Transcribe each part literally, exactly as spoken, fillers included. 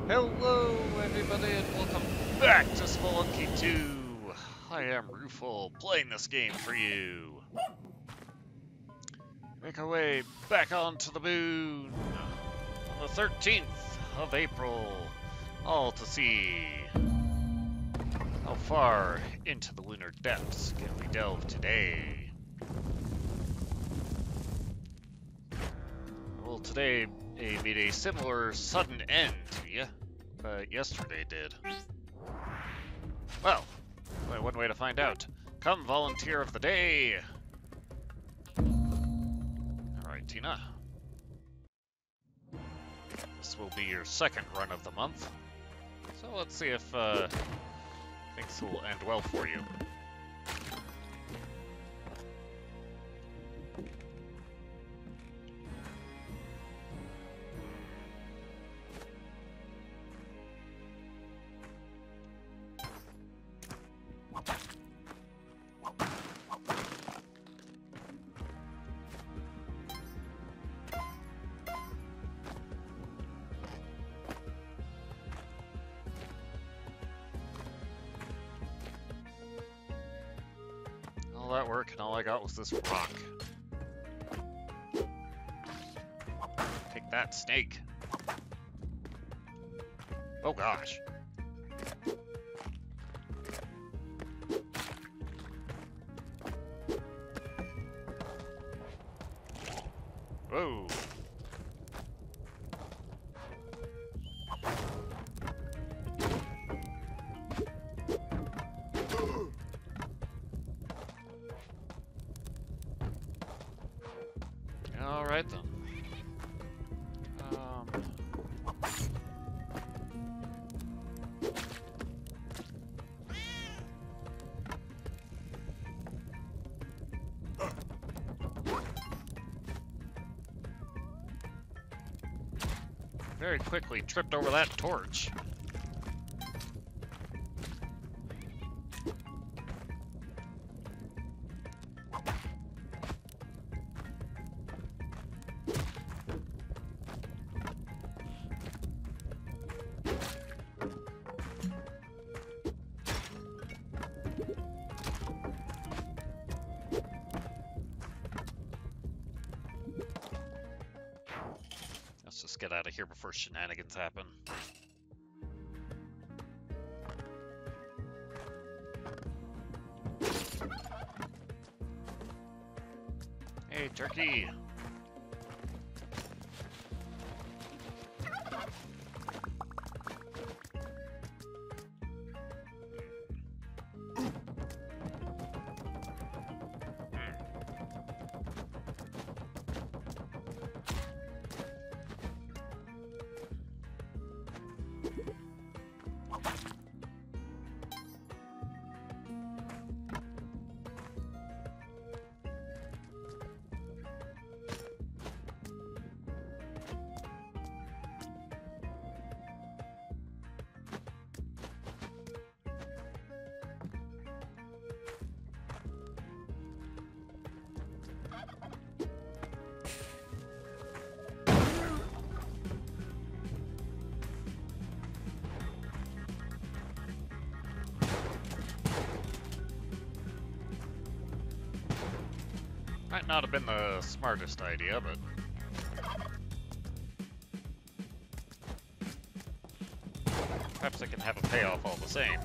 Hello, everybody, and welcome back to Spelunky two. I am Rufal, playing this game for you. Make our way back onto the moon on the thirteenth of April, all to see how far into the lunar depths can we delve today. Well, today may meet a similar sudden end to you, but yesterday did. Well, only one way to find out. Come, volunteer of the day! Alright, Tina. This will be your second run of the month. So let's see if uh, things will end well for you. All that work, and all I got was this rock. Take that, snake. Oh gosh. Whoa. All right then. Um, very quickly tripped over that torch. Let's just get out of here before shenanigans happen. Hey, turkey! Might not have been the smartest idea, but... perhaps it can have a payoff all the same.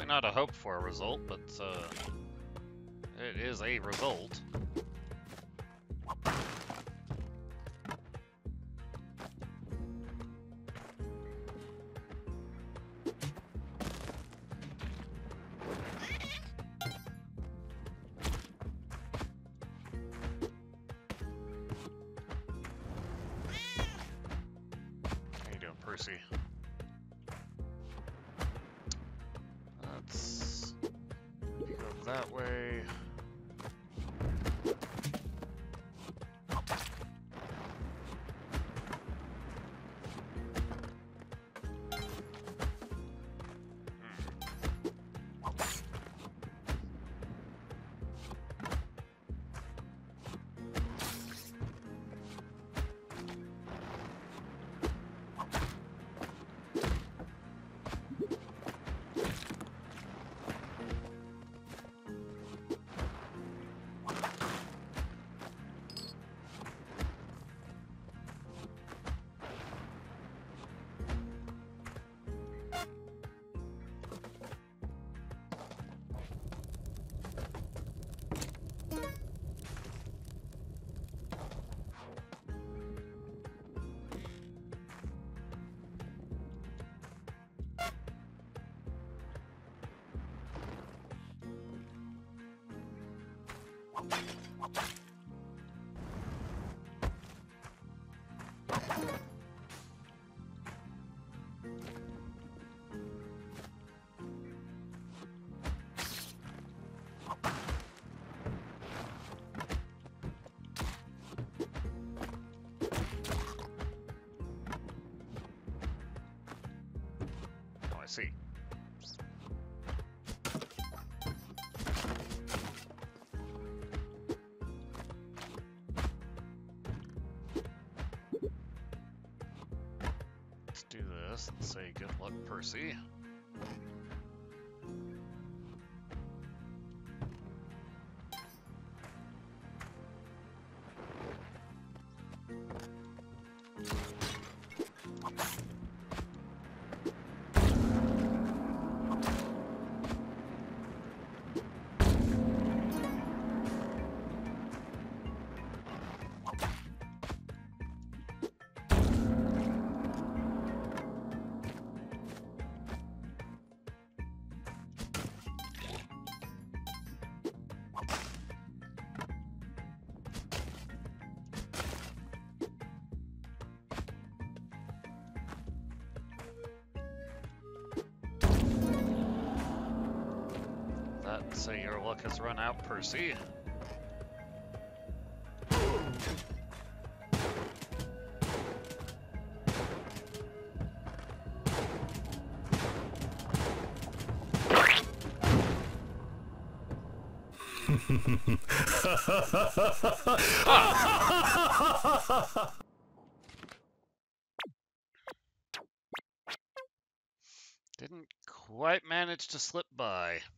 not a hope for a result, but uh, it is a result. How you doing, Percy? Let's go that way. Oh, I see. Let's do this and say good luck, Percy. So your luck has run out, Percy. ah. Didn't quite manage to slip by.